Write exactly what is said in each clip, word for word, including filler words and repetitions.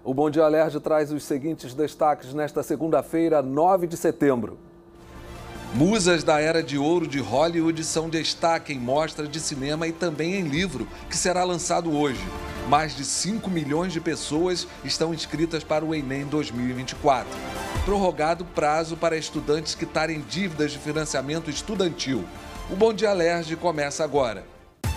O Bom Dia Alerj traz os seguintes destaques nesta segunda-feira, nove de setembro. Musas da era de ouro de Hollywood são destaque em mostra de cinema e também em livro, que será lançado hoje. Mais de cinco milhões de pessoas estão inscritas para o Enem dois mil e vinte e quatro. Prorrogado prazo para estudantes quitarem dívidas de financiamento estudantil. O Bom Dia Alerj começa agora.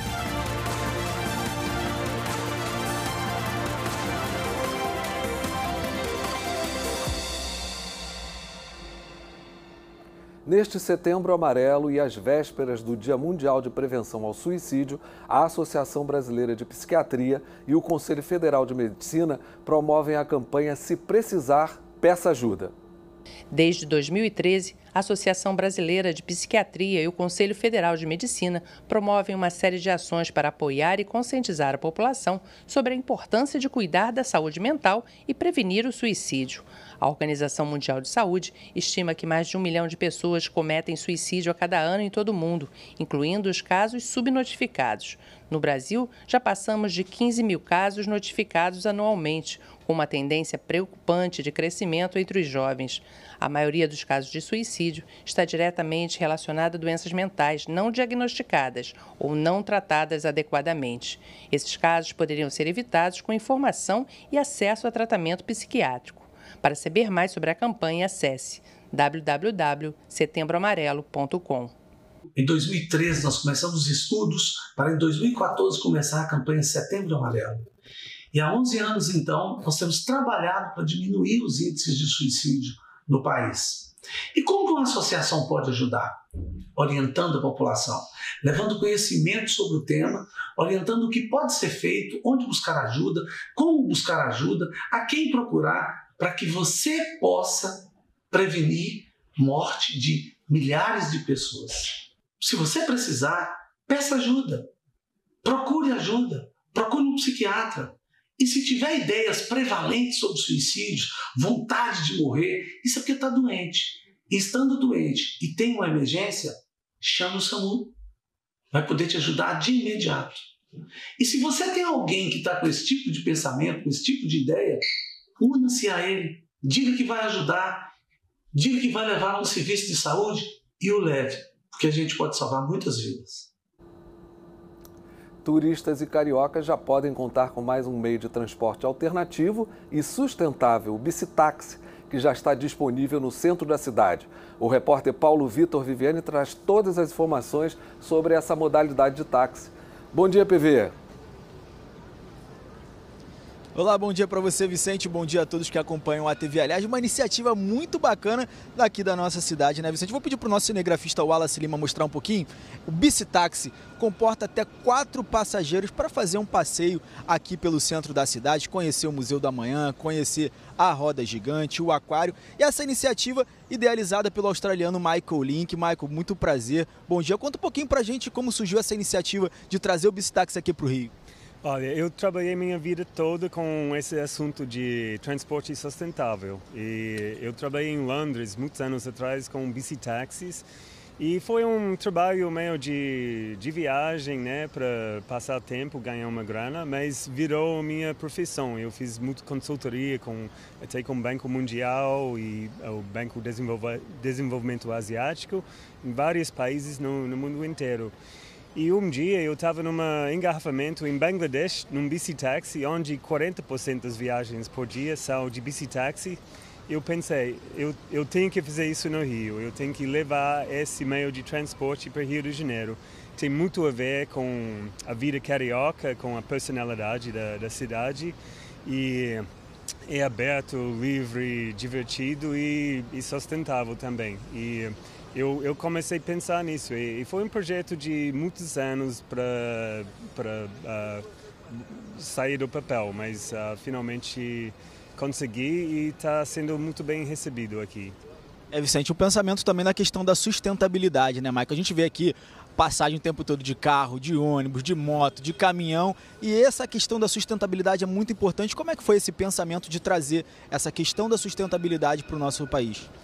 Neste Setembro Amarelo e às vésperas do Dia Mundial de Prevenção ao Suicídio, a Associação Brasileira de Psiquiatria e o Conselho Federal de Medicina promovem a campanha Se Precisar, Peça Ajuda. Desde dois mil e treze, a Associação Brasileira de Psiquiatria e o Conselho Federal de Medicina promovem uma série de ações para apoiar e conscientizar a população sobre a importância de cuidar da saúde mental e prevenir o suicídio. A Organização Mundial de Saúde estima que mais de um milhão de pessoas cometem suicídio a cada ano em todo o mundo, incluindo os casos subnotificados. No Brasil, já passamos de quinze mil casos notificados anualmente, com uma tendência preocupante de crescimento entre os jovens. A maioria dos casos de suicídio está diretamente relacionada a doenças mentais não diagnosticadas ou não tratadas adequadamente. Esses casos poderiam ser evitados com informação e acesso a tratamento psiquiátrico. Para saber mais sobre a campanha, acesse w w w ponto setembro amarelo ponto com. Em dois mil e treze, nós começamos os estudos para, em dois mil e quatorze, começar a campanha Setembro Amarelo. E há onze anos, então, nós temos trabalhado para diminuir os índices de suicídio no país. E como uma associação pode ajudar? Orientando a população, levando conhecimento sobre o tema, orientando o que pode ser feito, onde buscar ajuda, como buscar ajuda, a quem procurar, para que você possa prevenir morte de milhares de pessoas. Se você precisar, peça ajuda, procure ajuda, procure um psiquiatra. E se tiver ideias prevalentes sobre suicídio, vontade de morrer, isso é porque está doente. E estando doente e tem uma emergência, chame o SAMU. Vai poder te ajudar de imediato. E se você tem alguém que está com esse tipo de pensamento, com esse tipo de ideia, una-se a ele, diga que vai ajudar, diga que vai levar a um serviço de saúde e o leve, porque a gente pode salvar muitas vidas. Turistas e cariocas já podem contar com mais um meio de transporte alternativo e sustentável, o bicitaxi, que já está disponível no centro da cidade. O repórter Paulo Vitor Viviane traz todas as informações sobre essa modalidade de táxi. Bom dia, P V. Olá, bom dia para você, Vicente, bom dia a todos que acompanham a T V Alerj, uma iniciativa muito bacana daqui da nossa cidade, né, Vicente? Vou pedir para o nosso cinegrafista Wallace Lima mostrar um pouquinho. O bicitaxi comporta até quatro passageiros para fazer um passeio aqui pelo centro da cidade, conhecer o Museu da Manhã, conhecer a roda gigante, o aquário, e essa iniciativa idealizada pelo australiano Michael Link. Michael, muito prazer, bom dia. Conta um pouquinho para a gente como surgiu essa iniciativa de trazer o bicitaxi aqui para o Rio. Olha, eu trabalhei minha vida toda com esse assunto de transporte sustentável. E eu trabalhei em Londres muitos anos atrás com bicitaxis e foi um trabalho meio de, de viagem, né, para passar tempo, ganhar uma grana, mas virou minha profissão. Eu fiz muito consultoria com, até com o Banco Mundial e o Banco de Desenvolvimento Asiático em vários países no, no mundo inteiro. E um dia eu estava num engarrafamento em Bangladesh, num bicitaxi, onde quarenta por cento das viagens por dia são de bicitaxi. Eu pensei, eu, eu tenho que fazer isso no Rio, eu tenho que levar esse meio de transporte para Rio de Janeiro. Tem muito a ver com a vida carioca, com a personalidade da, da cidade. E é aberto, livre, divertido e, e sustentável também. E, Eu, eu comecei a pensar nisso e, e foi um projeto de muitos anos para para uh, sair do papel, mas uh, finalmente consegui e está sendo muito bem recebido aqui. É, Vicente, o pensamento também na questão da sustentabilidade, né, Michael? A gente vê aqui passagem o tempo todo de carro, de ônibus, de moto, de caminhão, e essa questão da sustentabilidade é muito importante. Como é que foi esse pensamento de trazer essa questão da sustentabilidade para o nosso país?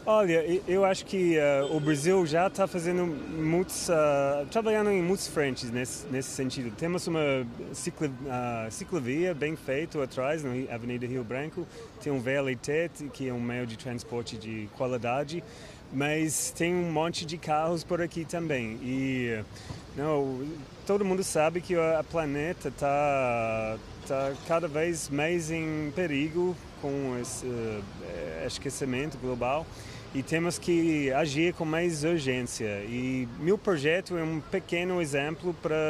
Olha, eu acho que uh, o Brasil já está fazendo muitos, uh, trabalhando em muitas frentes nesse, nesse sentido. Temos uma ciclo, uh, ciclovia bem feita atrás, na Avenida Rio Branco, tem um V L T, que é um meio de transporte de qualidade, mas tem um monte de carros por aqui também. E não, todo mundo sabe que a planeta está tá cada vez mais em perigo com esse uh, esquecimento global. E temos que agir com mais urgência. E meu projeto é um pequeno exemplo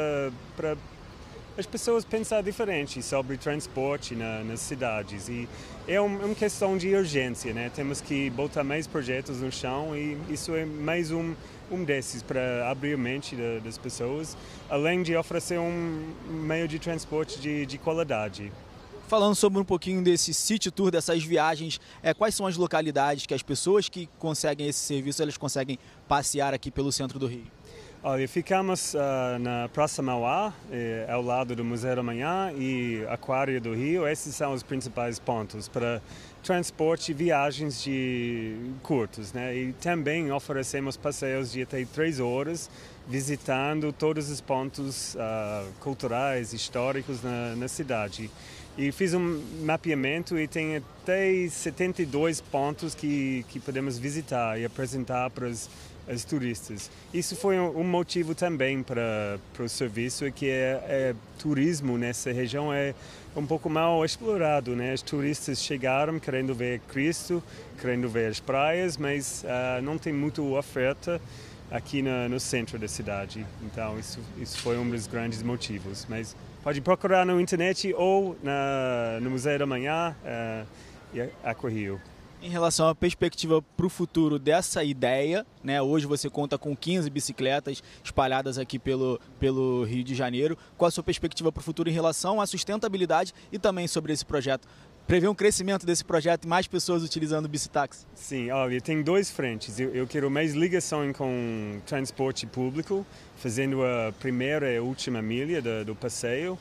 para as pessoas pensar diferente sobre transporte na, nas cidades. E é um, uma questão de urgência, né? Temos que botar mais projetos no chão e isso é mais um, um desses para abrir a mente da, das pessoas, além de oferecer um meio de transporte de, de qualidade. Falando sobre um pouquinho desse city tour, dessas viagens, é, quais são as localidades que as pessoas que conseguem esse serviço, elas conseguem passear aqui pelo centro do Rio? Olha, ficamos uh, na Praça Mauá, eh, ao lado do Museu da Manhã e Aquário do Rio. Esses são os principais pontos para transporte e viagens de curtos, né? E também oferecemos passeios de até três horas, visitando todos os pontos uh, culturais, históricos na, na cidade. E fiz um mapeamento e tem até setenta e dois pontos que, que podemos visitar e apresentar para os, os turistas. Isso foi um, um motivo também para, para o serviço, que é, é turismo nessa região é um pouco mal explorado, né? Os turistas chegaram querendo ver Cristo, querendo ver as praias, mas uh, não tem muita oferta aqui na, no centro da cidade. Então isso, isso foi um dos grandes motivos. Mas pode procurar na internet ou na, no Museu da Manhã uh, e Aquário. Em relação à perspectiva para o futuro dessa ideia, né? Hoje você conta com quinze bicicletas espalhadas aqui pelo, pelo Rio de Janeiro. Qual a sua perspectiva para o futuro em relação à sustentabilidade e também sobre esse projeto? Prevê um crescimento desse projeto e mais pessoas utilizando o bicitaxi? Sim, olha, tem dois frentes. Eu, eu quero mais ligação com transporte público, fazendo a primeira e a última milha do, do passeio.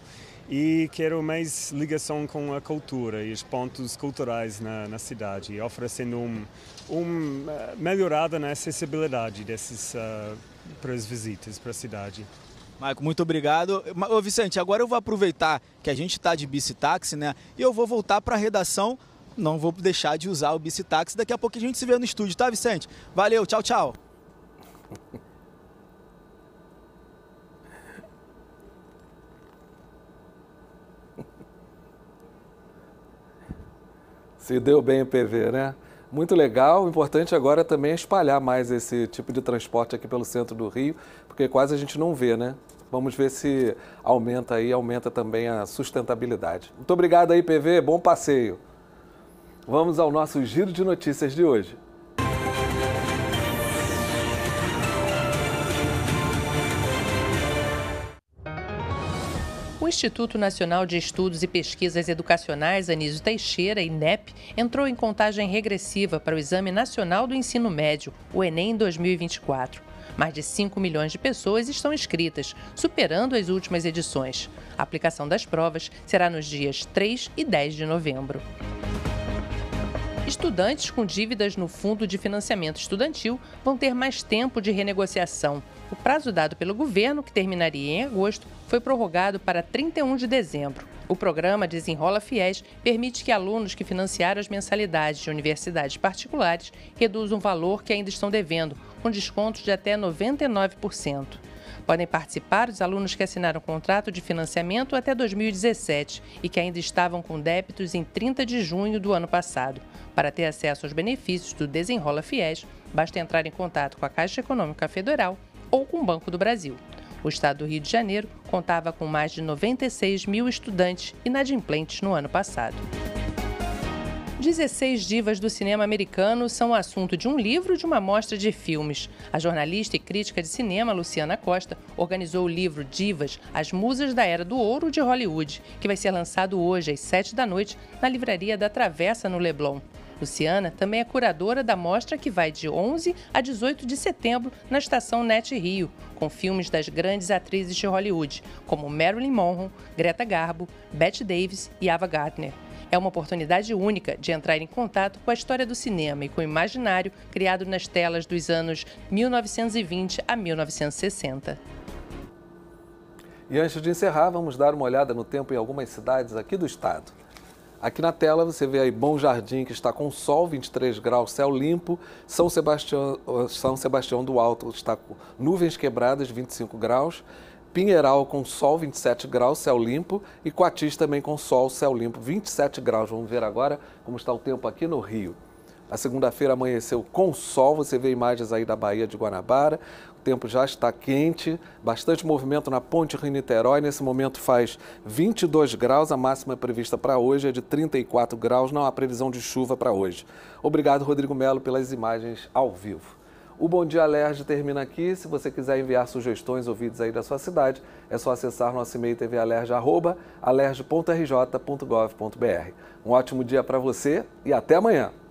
E quero mais ligação com a cultura e os pontos culturais na, na cidade, oferecendo um, um uh, melhorada na acessibilidade desses uh, para as visitas para a cidade. Maico, muito obrigado. Ô Vicente, agora eu vou aproveitar que a gente está de bicitaxi, né? E eu vou voltar para a redação. Não vou deixar de usar o bicitaxi. Daqui a pouco a gente se vê no estúdio, tá, Vicente? Valeu, tchau, tchau. Se deu bem o P V, né? Muito legal. O importante agora também é espalhar mais esse tipo de transporte aqui pelo centro do Rio, porque quase a gente não vê, né? Vamos ver se aumenta aí, aumenta também a sustentabilidade. Muito obrigado aí, P V. Bom passeio. Vamos ao nosso giro de notícias de hoje. O Instituto Nacional de Estudos e Pesquisas Educacionais Anísio Teixeira, INEP, entrou em contagem regressiva para o Exame Nacional do Ensino Médio, o Enem dois mil e vinte e quatro. Mais de cinco milhões de pessoas estão inscritas, superando as últimas edições. A aplicação das provas será nos dias três e dez de novembro. Estudantes com dívidas no Fundo de Financiamento Estudantil vão ter mais tempo de renegociação. O prazo dado pelo governo, que terminaria em agosto, foi prorrogado para trinta e um de dezembro. O programa Desenrola Fiéis permite que alunos que financiaram as mensalidades de universidades particulares reduzam o valor que ainda estão devendo, com descontos de até noventa e nove por cento. Podem participar os alunos que assinaram contrato de financiamento até dois mil e dezessete e que ainda estavam com débitos em trinta de junho do ano passado. Para ter acesso aos benefícios do Desenrola Fiéis, basta entrar em contato com a Caixa Econômica Federal ou com o Banco do Brasil. O estado do Rio de Janeiro contava com mais de noventa e seis mil estudantes inadimplentes no ano passado. dezesseis divas do cinema americano são o assunto de um livro e de uma mostra de filmes. A jornalista e crítica de cinema Luciana Costa organizou o livro Divas, as Musas da Era do Ouro de Hollywood, que vai ser lançado hoje às sete da noite na livraria da Travessa, no Leblon. Luciana também é curadora da mostra que vai de onze a dezoito de setembro na Estação Net Rio, com filmes das grandes atrizes de Hollywood, como Marilyn Monroe, Greta Garbo, Bette Davis e Ava Gardner. É uma oportunidade única de entrar em contato com a história do cinema e com o imaginário criado nas telas dos anos mil novecentos e vinte a mil novecentos e sessenta. E antes de encerrar, vamos dar uma olhada no tempo em algumas cidades aqui do estado. Aqui na tela você vê aí Bom Jardim, que está com sol, vinte e três graus, céu limpo. São Sebastião, São Sebastião do Alto está com nuvens quebradas, vinte e cinco graus. Pinheiral com sol, vinte e sete graus, céu limpo. E Coatis também com sol, céu limpo, vinte e sete graus. Vamos ver agora como está o tempo aqui no Rio. A segunda-feira amanheceu com sol, você vê imagens aí da Baía de Guanabara. O tempo já está quente, bastante movimento na Ponte Rio-Niterói. Nesse momento faz vinte e dois graus, a máxima prevista para hoje é de trinta e quatro graus, não há previsão de chuva para hoje. Obrigado, Rodrigo Melo, pelas imagens ao vivo. O Bom Dia Alerj termina aqui. Se você quiser enviar sugestões ou vídeos aí da sua cidade, é só acessar nosso e-mail tvalerj arroba alerj ponto r j ponto gov ponto br. Um ótimo dia para você e até amanhã!